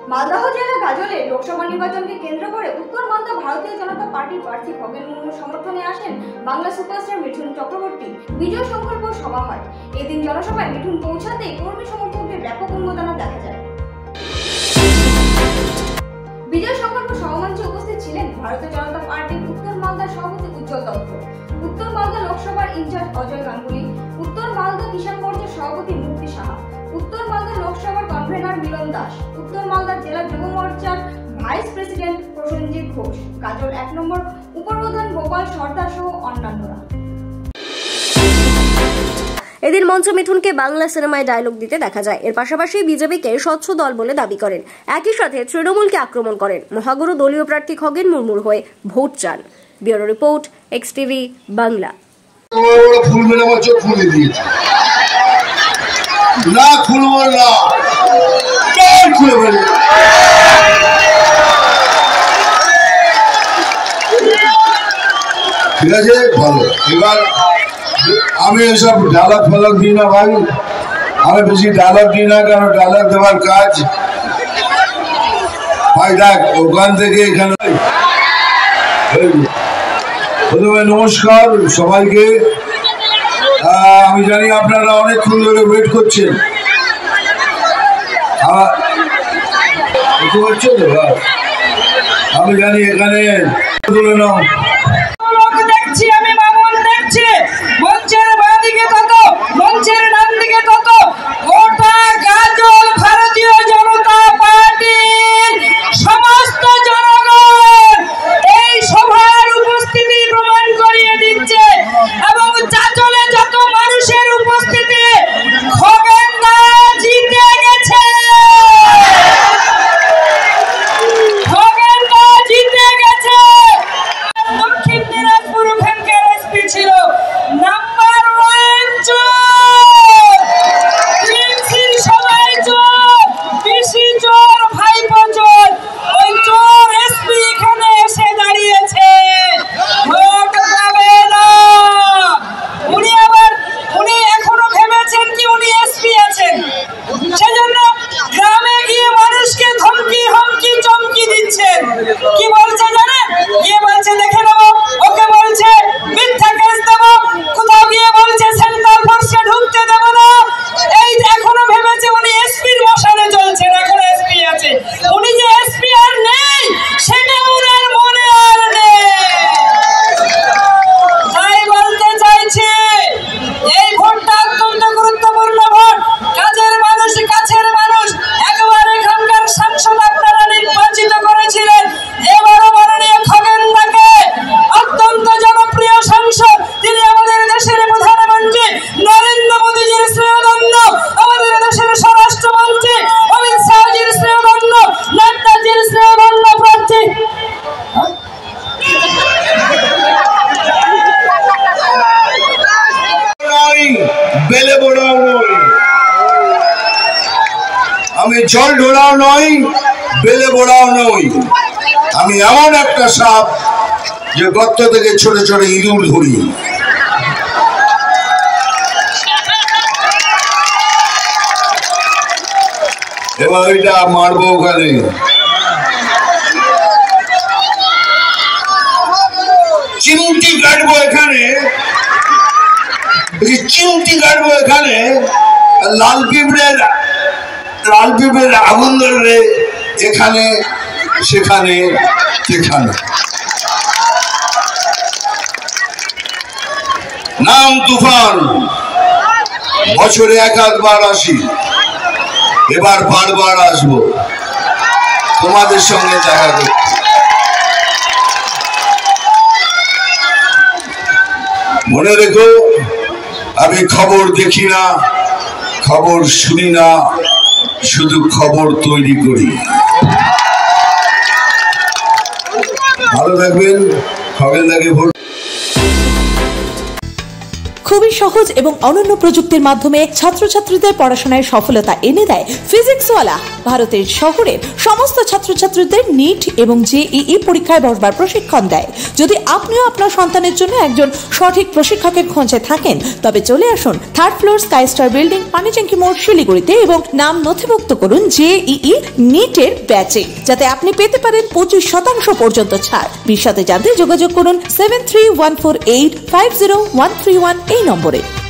মালদহ জেলা গাজলে লোকসভা নির্বাচনকে কেন্দ্র করে উত্তর মালদা ভারতীয় জনতা পার্টির প্রার্থী খগেন মুর্মুর সমর্থনে আসেন বাংলা সুপারস্টার মিঠুন চক্রবর্তী। বিজয় সংকল্প সভা হয়। এদিন জনসভায় মিঠুন পৌঁছাতেই কর্মী সমর্থকদের ব্যাপক উন্মাদনা দেখা যায়। বিজয় সংকল্প সভামঞ্চে উপস্থিত ছিলেন ভারতীয় জনতা পার্টির উত্তর মালদার সভাপতি উজ্জ্বল দত্ত, উত্তর মালদা লোকসভার ইনচার্জ অজয় গাঙ্গুলি, উত্তর মালদা কিষাণ মোর্চার সভাপতি মুক্তি সাহা, উত্তর মালদা লোকসভার কনভেনর মিলন দাস, উত্তর মালদা জেলা যুব মোর্চার ভাইস প্রেসিডেন্ট প্রসেনজিৎ ঘোষ, গাজল 1 নম্বর উপপ্রধান গোপাল সর্দার সহ অন্যান্যরা। এদিন মঞ্চে মিঠুনকে বাংলা সিনেমায় ডায়লগ দিতে দেখা যায়। এর পাশাপাশি বিজেপিকে স্বচ্ছ দল বলে দাবি করেন। একই সাথে তৃণমূলকে আক্রমণ করেন। মহাগুরু দলীয় প্রার্থী খগেন মুর্মুর হয়ে ভোট চান। Bureau report, XTV Bangla. ঠিক আছে, ভালো। এবার আমি এসব ডায়লগ ফালগ দিই না ভাই, আমি বেশি ডায়লগ দিই না, কারণ ডায়লগ দেওয়ার কাজ ভাই দেখ ওখান থেকে এখানে। প্রথমে নমস্কার সবাইকে। আমি জানি আপনারা অনেকক্ষণ ধরে ওয়েট করছেন। আমি জানি এখানে তুলে নাও। আমি মামুন দেখছি মঞ্চের বাঁদিকে কত, মঞ্চের ডান দিকে কত, গোটা গাজল ভারতীয় জনতা পার্টির সমস্ত জনগণ এই সভার উপস্থিতি প্রমাণ করিয়ে দিচ্ছে। এবং গাজলে যত মানুষের উপস্থিতি, খগেন দা জিতে গেছে, খগেন দা জিতে গেছে। দক্ষিণ দিনাজপুর ওখানকার এসপি ছিল নাম্বার 1 চোর, টিএমসির সবাই চোর, পিসি চোর, ভাইপো চোর, ওই চোর এসপি এখানে এসে দাঁড়িয়েছে, ভোট পাবে না। উনি এখনো ভেবেছেন কি উনি এসপি আছেন, সেজন্য গ্রামে গিয়ে মানুষকে ধমকি হমকি চমকি দিচ্ছেন। কি বলছে জানেন? গিয়ে বলছে দেখে নেবো, ওকে বলছে মিথ্যা কেস দেবো, কোথাও গিয়ে বলছে সেন্ট্রাল ফোর্সে ঢুকতে দেবো না। এই এখনো ভেবেছে উনি এসপির মশালে চলছেন, এখন এসপি আছে। উনি যে এসপি আর নেই সেটা ওনার মনে আর নেই। তাই বলতে চাইছি এই ভোটটা অত্যন্ত গুরুত্বপূর্ণ ভোট। কাজের মানুষ, কাছের মানুষ, একবার এখানকার সাংসদ আপনারা নির্বাচিত করেছিলেন। এবারও মাননীয় খগেন দাকে অত্যন্ত জনপ্রিয় সাংসদ, তিনি আমাদের দেশের প্রধানমন্ত্রী নরেন্দ্র মোদীজির শ্রেয়ধন্য, আমাদের দেশের স্বরাষ্ট্রমন্ত্রী অমিত শাহজির শ্রেয়ধন্য, নাড্ডাজির শ্রেয়ধন্য প্রার্থী। বেলে বোড়াও নই, আমি জল ঢোড়াও নই, বেলে বোড়াও নই। আমি এমন একটা সাপ যে গর্ত থেকে ছোট ছোট ইঁদুর ধরি। এবার ওইটা মারবো ওখানে। চিমটি কাটবো এখানে, চিমটি কাটবো এখানে। লাল পিঁপড়ের আগুন ধরবে এখানে সেখানে সেখানে। নাম তুফান, বছরে 1-2বার আসি, এবার বারবার আসবো তোমাদের সঙ্গে দেখা করতে। মনে রেখো, আমি খবর দেখি না, খবর শুনি না, শুধু খবর তৈরি করি। ভালো থাকবেন, খগেন দাকে ভোট। খুবই খুবই সহজ এবং অনন্য প্রযুক্তির মাধ্যমে ছাত্রছাত্রীদের পড়াশোনায় সফলতা এনে দেয় ফিজিক্সওয়ালা। ভারতের শহরের সমস্ত ছাত্রছাত্রীদের নিট এবং জেইই পরীক্ষায় বসবার প্রশিক্ষণ দেয়। যদি আপনিও আপনার সন্তানের জন্য একজন সঠিক প্রশিক্ষকের খোঁজে থাকেন, তবে চলে আসুন 3rd floor Sky Star building, Panitanki মোড়, শিলিগুড়িতে এবং নাম নথিভুক্ত করুন জেইই নিটের ব্যাচে, যাতে আপনি পেতে পারেন 25% পর্যন্ত ছাড়। বিশদে জানতে যোগাযোগ করুন 7314850131 এই নম্বরে।